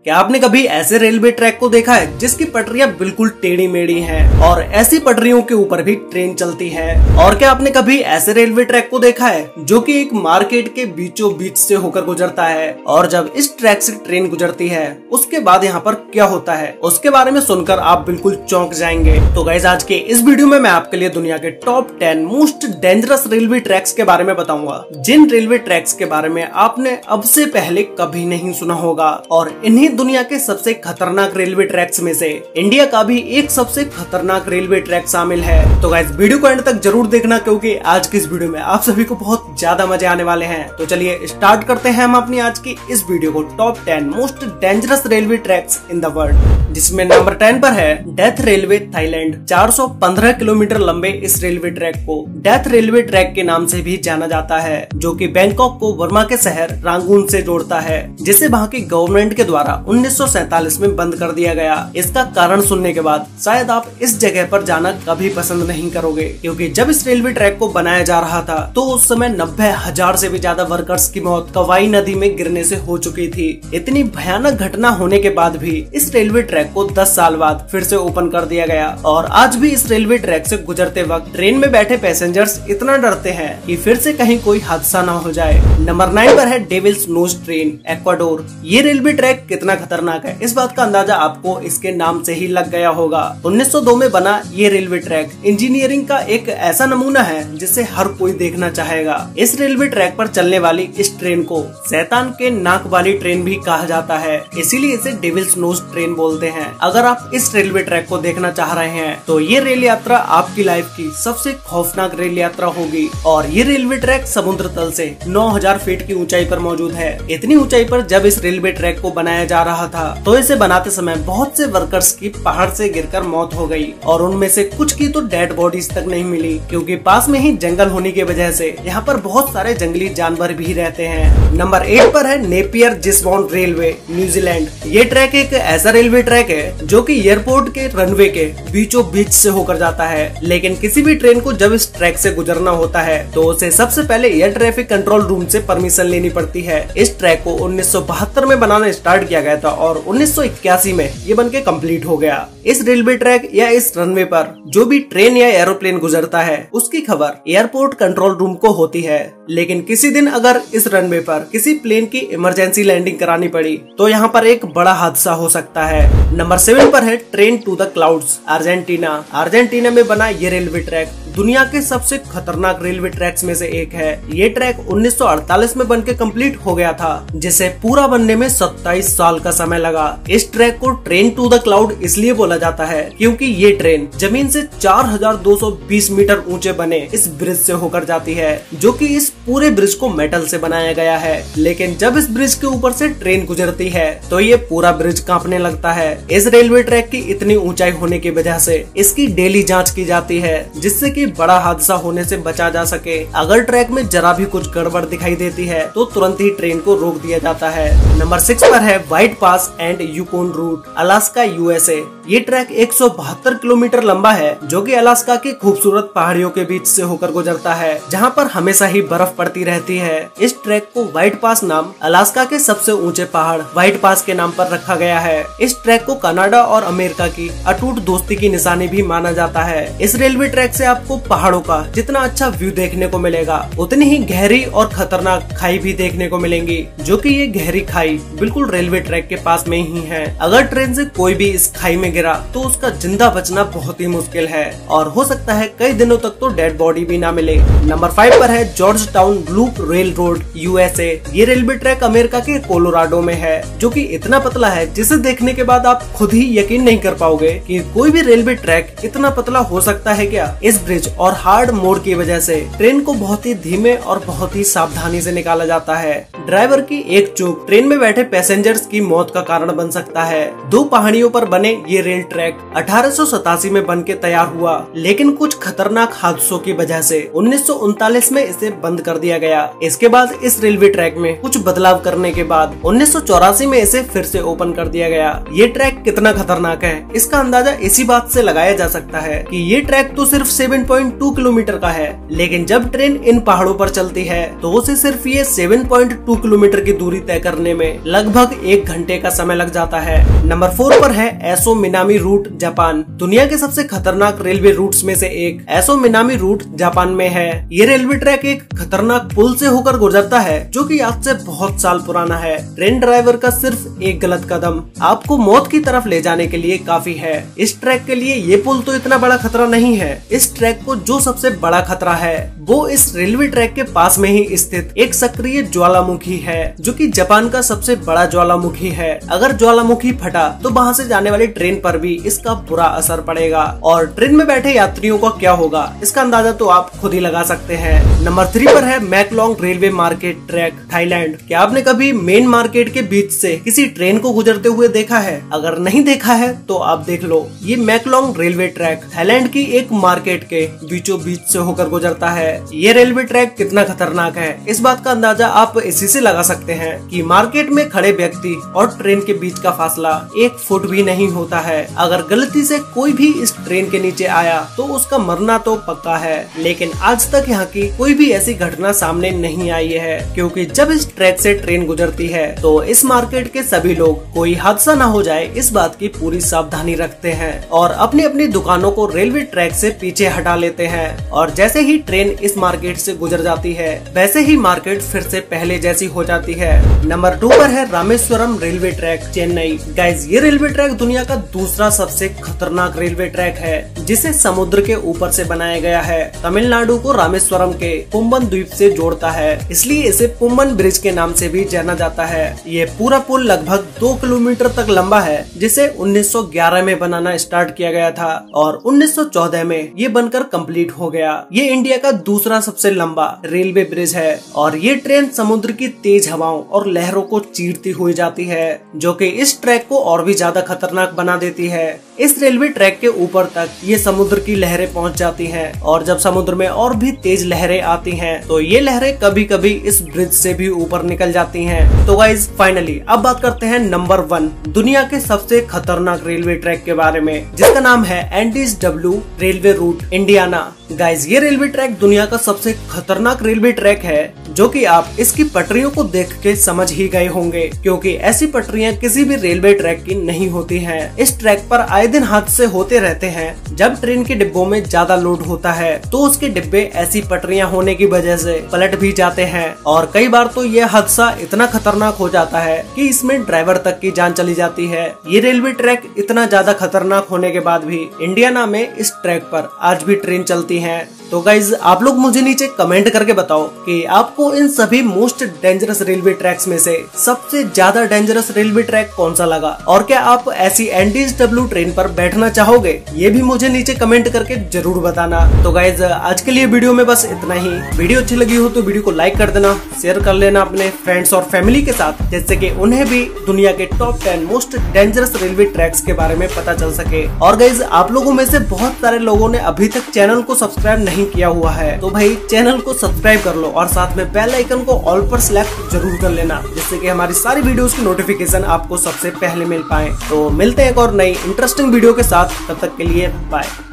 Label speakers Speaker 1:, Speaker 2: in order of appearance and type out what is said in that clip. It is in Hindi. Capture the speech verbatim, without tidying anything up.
Speaker 1: क्या आपने कभी ऐसे रेलवे ट्रैक को देखा है जिसकी पटरियां बिल्कुल टेढ़ी मेढ़ी हैं और ऐसी पटरियों के ऊपर भी ट्रेन चलती है? और क्या आपने कभी ऐसे रेलवे ट्रैक को देखा है जो कि एक मार्केट के बीचों बीच से होकर गुजरता है? और जब इस ट्रैक से ट्रेन गुजरती है उसके बाद यहाँ पर क्या होता है, उसके बारे में सुनकर आप बिल्कुल चौंक जाएंगे। तो गाइस, आज के इस वीडियो में मैं आपके लिए दुनिया के top ten most dangerous railway tracks के बारे में बताऊंगा, जिन रेलवे ट्रैक्स के बारे में आपने अब से पहले कभी नहीं सुना होगा। और इन्हीं दुनिया के सबसे खतरनाक रेलवे ट्रैक्स में से इंडिया का भी एक सबसे खतरनाक रेलवे ट्रैक शामिल है। तो गाइस, वीडियो को एंड तक जरूर देखना, क्योंकि आज की इस वीडियो में आप सभी को बहुत ज्यादा मजे आने वाले हैं। तो चलिए स्टार्ट करते हैं हम अपनी आज की इस वीडियो को, top ten most dangerous railway tracks in the world, जिसमें नंबर टेन पर है डेथ रेलवे थाईलैंड। चार सौ पंद्रह किलोमीटर लंबे इस रेलवे ट्रैक को डेथ रेलवे ट्रैक के नाम से भी जाना जाता है, जो कि बैंकॉक को बर्मा के शहर रंगून से जोड़ता है, जिसे वहां की गवर्नमेंट के द्वारा उन्नीस सौ सैतालीस में बंद कर दिया गया। इसका कारण सुनने के बाद शायद आप इस जगह पर जाना कभी पसंद नहीं करोगे, क्योंकि जब इस रेलवे ट्रैक को बनाया जा रहा था तो उस समय नब्बे हजार से भी ज्यादा वर्कर्स की मौत कवाई नदी में गिरने से हो चुकी थी। इतनी भयानक घटना होने के बाद भी इस रेलवे ट्रैक को दस साल बाद फिर से ओपन कर दिया गया, और आज भी इस रेलवे ट्रैक से गुजरते वक्त ट्रेन में बैठे पैसेंजर्स इतना डरते हैं कि फिर से कहीं कोई हादसा न हो जाए। नंबर नाइन पर है डेविल्स नोज ट्रेन, एक्वाडोर। ये रेलवे ट्रैक कितना खतरनाक है, इस बात का अंदाजा आपको इसके नाम से ही लग गया होगा। उन्नीस सौ दो में बना ये रेलवे ट्रैक इंजीनियरिंग का एक ऐसा नमूना है जिसे हर कोई देखना चाहेगा। इस रेलवे ट्रैक पर चलने वाली इस ट्रेन को शैतान के नाक वाली ट्रेन भी कहा जाता है, इसीलिए इसे डेविल्स नोज ट्रेन बोलते हैं। अगर आप इस रेलवे ट्रैक को देखना चाह रहे हैं तो ये रेल यात्रा आपकी लाइफ की सबसे खौफनाक रेल यात्रा होगी। और ये रेलवे ट्रैक समुद्र तल से नौ हजार फीट की ऊंचाई पर मौजूद है। इतनी ऊंचाई पर जब इस रेलवे ट्रैक को बनाया जा रहा था तो इसे बनाते समय बहुत से वर्कर्स की पहाड़ से गिरकर मौत हो गई, और उनमें से कुछ की तो डेड बॉडीज तक नहीं मिली, क्योंकि पास में ही जंगल होने की वजह से यहाँ पर बहुत सारे जंगली जानवर भी रहते हैं। नंबर एट पर है नेपियर जिसबॉर्न रेलवे, न्यूजीलैंड। ये ट्रैक एक ऐसा रेलवे ट्रैक है जो कि एयरपोर्ट के रनवे के बीचों बीच से होकर जाता है, लेकिन किसी भी ट्रेन को जब इस ट्रैक से गुजरना होता है तो उसे सबसे पहले एयर ट्रैफिक कंट्रोल रूम से परमिशन लेनी पड़ती है। इस ट्रैक को उन्नीस सौ बहत्तर में बनाना स्टार्ट किया गया था और उन्नीस सौ इक्यासी में ये बनके कंप्लीट हो गया। इस रेलवे ट्रैक या इस रनवे पर जो भी ट्रेन या एरोप्लेन गुजरता है उसकी खबर एयरपोर्ट कंट्रोल रूम को होती है, लेकिन किसी दिन अगर इस रनवे पर किसी प्लेन की इमरजेंसी लैंडिंग करानी पड़ी तो यहाँ पर एक बड़ा हादसा हो सकता है। नंबर सेवन पर है train to the clouds, Argentina. Argentina में बना ये रेलवे ट्रैक दुनिया के सबसे खतरनाक रेलवे ट्रैक्स में से एक है। ये ट्रैक उन्नीस सौ अड़तालीस में बनके कंप्लीट हो गया था, जिसे पूरा बनने में सत्ताईस साल का समय लगा। इस ट्रैक को ट्रेन टू द क्लाउड इसलिए बोला जाता है क्योंकि ये ट्रेन जमीन से चार हजार दो सौ बीस मीटर ऊंचे बने इस ब्रिज से होकर जाती है, जो कि इस पूरे ब्रिज को मेटल से बनाया गया है। लेकिन जब इस ब्रिज के ऊपर से ट्रेन गुजरती है तो ये पूरा ब्रिज कांपने लगता है। इस रेलवे ट्रैक की इतनी ऊंचाई होने की वजह से इसकी डेली जांच की जाती है, जिससे कि बड़ा हादसा होने से बचा जा सके। अगर ट्रैक में जरा भी कुछ गड़बड़ दिखाई देती है तो तुरंत ही ट्रेन को रोक दिया जाता है। नंबर सिक्स पर है White Pass and Yukon route, Alaska, USA. ये ट्रैक एक सौ बहत्तर किलोमीटर लंबा है, जो कि अलास्का की खूबसूरत पहाड़ियों के बीच से होकर गुजरता है, जहां पर हमेशा ही बर्फ पड़ती रहती है। इस ट्रैक को व्हाइट पास नाम अलास्का के सबसे ऊंचे पहाड़ व्हाइट पास के नाम पर रखा गया है। इस ट्रैक को कनाडा और अमेरिका की अटूट दोस्ती की निशानी भी माना जाता है। इस रेलवे ट्रैक से आपको पहाड़ों का जितना अच्छा व्यू देखने को मिलेगा, उतनी ही गहरी और खतरनाक खाई भी देखने को मिलेंगी, जो कि ये गहरी खाई बिल्कुल रेलवे ट्रैक के पास में ही है। अगर ट्रेन से कोई भी इस खाई में गिरा तो उसका जिंदा बचना बहुत ही मुश्किल है, और हो सकता है कई दिनों तक तो डेड बॉडी भी ना मिले। नंबर फाइव पर है Georgetown loop railroad, USA. ये रेलवे ट्रैक अमेरिका के कोलोराडो में है, जो कि इतना पतला है जिसे देखने के बाद आप खुद ही यकीन नहीं कर पाओगे कि कोई भी रेलवे ट्रैक इतना पतला हो सकता है क्या। इस ब्रिज और हार्ड मोड़ की वजह से ट्रेन को बहुत ही धीमे और बहुत ही सावधानी से निकाला जाता है। ड्राइवर की एक चूक ट्रेन में बैठे पैसेंजर्स की मौत का कारण बन सकता है। दो पहाड़ियों पर बने ये रेल ट्रैक अठारह सौ सतासी में बनके तैयार हुआ, लेकिन कुछ खतरनाक हादसों की वजह से उन्नीस सौ उनतालीस में इसे बंद कर दिया गया। इसके बाद इस रेलवे ट्रैक में कुछ बदलाव करने के बाद उन्नीस सौ चौरासी में इसे फिर से ओपन कर दिया गया। ये ट्रैक कितना खतरनाक है इसका अंदाजा इसी बात से लगाया जा सकता है कि ये ट्रैक तो सिर्फ सात पॉइंट दो किलोमीटर का है, लेकिन जब ट्रेन इन पहाड़ों पर चलती है तो उसे सिर्फ ये सात पॉइंट दो टू किलोमीटर की दूरी तय करने में लगभग एक घंटे का समय लग जाता है। नंबर फोर पर है एसो मिनामी रूट, जापान। दुनिया के सबसे खतरनाक रेलवे रूट्स में से एक एसो मिनामी रूट जापान में है। ये रेलवे ट्रैक एक खतरनाक पुल से होकर गुजरता है जो कि आज से बहुत साल पुराना है। ट्रेन ड्राइवर का सिर्फ एक गलत कदम आपको मौत की तरफ ले जाने के लिए काफी है। इस ट्रैक के लिए ये पुल तो इतना बड़ा खतरा नहीं है। इस ट्रैक को जो सबसे बड़ा खतरा है वो इस रेलवे ट्रैक के पास में ही स्थित एक सक्रिय ज्वालामुखी है जो कि जापान का सबसे बड़ा ज्वालामुखी है। अगर ज्वालामुखी फटा तो वहाँ से जाने वाली ट्रेन पर भी इसका बुरा असर पड़ेगा और ट्रेन में बैठे यात्रियों का क्या होगा इसका अंदाजा तो आप खुद ही लगा सकते हैं। नंबर थ्री पर है Maeklong railway market track, Thailand. क्या आपने कभी मेन मार्केट के बीच से किसी ट्रेन को गुजरते हुए देखा है? अगर नहीं देखा है तो आप देख लो। ये मैकलोंग रेलवे ट्रैक थाईलैंड की एक मार्केट के बीचों बीच से होकर गुजरता है। ये रेलवे ट्रैक कितना खतरनाक है इस बात का अंदाजा आप इसी से लगा सकते हैं कि मार्केट में खड़े व्यक्ति और ट्रेन के बीच का फासला एक फुट भी नहीं होता है। अगर गलती से कोई भी इस ट्रेन के नीचे आया तो उसका मरना तो पक्का है। लेकिन आज तक यहाँ की कोई भी ऐसी घटना सामने नहीं आई है क्योंकि जब इस ट्रैक से ट्रेन गुजरती है तो इस मार्केट के सभी लोग कोई हादसा न हो जाए इस बात की पूरी सावधानी रखते हैं और अपनी अपनी दुकानों को रेलवे ट्रैक से पीछे हटा लेते हैं। और जैसे ही ट्रेन इस मार्केट से गुजर जाती है वैसे ही मार्केट फिर से पहले जैसी हो जाती है। नंबर टू पर है Rameswaram railway track, Chennai. Guys, ये रेलवे ट्रैक दुनिया का दूसरा सबसे खतरनाक रेलवे ट्रैक है जिसे समुद्र के ऊपर से बनाया गया है। तमिलनाडु को रामेश्वरम के पुम्बन द्वीप से जोड़ता है, इसलिए इसे पुम्बन ब्रिज के नाम से भी जाना जाता है। ये पूरा पुल लगभग दो किलोमीटर तक लंबा है जिसे उन्नीस सौ ग्यारह में बनाना स्टार्ट किया गया था और उन्नीस सौ चौदह में ये बनकर कंप्लीट हो गया। ये इंडिया का दूसरा सबसे लंबा रेलवे ब्रिज है और ये ट्रेन समुद्र की तेज हवाओं और लहरों को चीरती हुई जाती है जो कि इस ट्रैक को और भी ज्यादा खतरनाक बना देती है। इस रेलवे ट्रैक के ऊपर तक ये समुद्र की लहरें पहुंच जाती हैं और जब समुद्र में और भी तेज लहरें आती हैं तो ये लहरें कभी कभी इस ब्रिज से भी ऊपर निकल जाती हैं। तो गाइज, फाइनली अब बात करते हैं नंबर वन दुनिया के सबसे खतरनाक रेलवे ट्रैक के बारे में जिसका नाम है Andes W railway route, Indiana. Guys, ये रेलवे ट्रैक दुनिया का सबसे खतरनाक रेलवे ट्रैक है जो कि आप इसकी पटरियों को देख के समझ ही गए होंगे क्योंकि ऐसी पटरियां किसी भी रेलवे ट्रैक की नहीं होती हैं। इस ट्रैक पर आए दिन हादसे होते रहते हैं। जब ट्रेन के डिब्बों में ज्यादा लोड होता है तो उसके डिब्बे ऐसी पटरियां होने की वजह से पलट भी जाते हैं और कई बार तो ये हादसा इतना खतरनाक हो जाता है कि इसमें ड्राइवर तक की जान चली जाती है। ये रेलवे ट्रैक इतना ज्यादा खतरनाक होने के बाद भी इंडियाना में इस ट्रैक पर आज भी ट्रेन चलती है। तो गाइज, आप लोग मुझे नीचे कमेंट करके बताओ कि आपको इन सभी मोस्ट डेंजरस रेलवे ट्रैक्स में से सबसे ज्यादा डेंजरस रेलवे ट्रैक कौन सा लगा और क्या आप ऐसी एंडीज डब्ल्यू ट्रेन पर बैठना चाहोगे? ये भी मुझे नीचे कमेंट करके जरूर बताना। तो गाइज, आज के लिए वीडियो में बस इतना ही। वीडियो अच्छी लगी हो तो वीडियो को लाइक कर देना, शेयर कर लेना अपने फ्रेंड्स और फैमिली के साथ जिससे कि उन्हें भी दुनिया के top ten most dangerous railway tracks के बारे में पता चल सके। और गाइज, आप लोगों में से बहुत सारे लोगों ने अभी तक चैनल को सब्सक्राइब नहीं किया हुआ है तो भाई चैनल को सब्सक्राइब कर लो और साथ में बेल आइकन को ऑल पर सिलेक्ट जरूर कर लेना जिससे कि हमारी सारी वीडियोस की नोटिफिकेशन आपको सबसे पहले मिल पाए। तो मिलते हैं एक और नई इंटरेस्टिंग वीडियो के साथ, तब तक के लिए बाय।